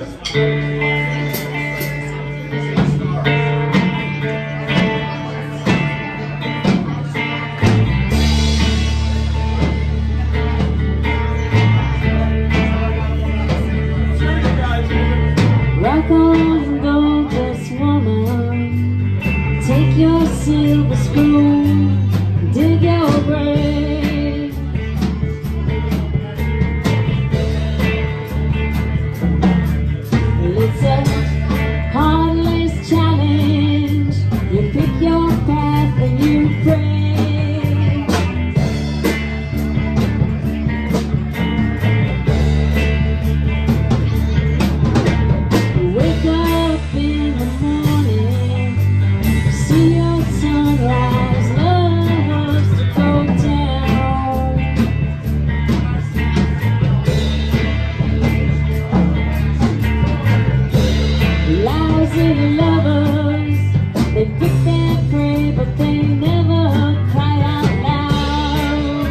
Rock on, gorgeous woman, take your silver spoon, dig your grave. It's a heartless challenge, you pick your path and you pray. Lovers, they pick their prey, but they never cry out loud.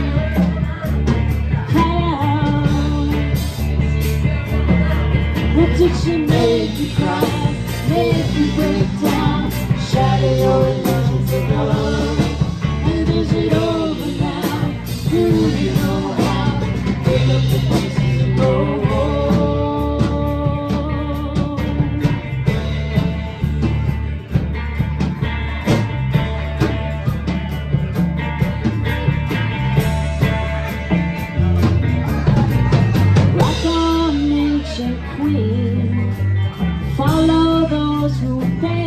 Cry out. What did she make you cry? Make you break down? Shatter your illusions of love. And is it over now? Do you know how? Pick up the pieces and go home. Queen, follow those who pay.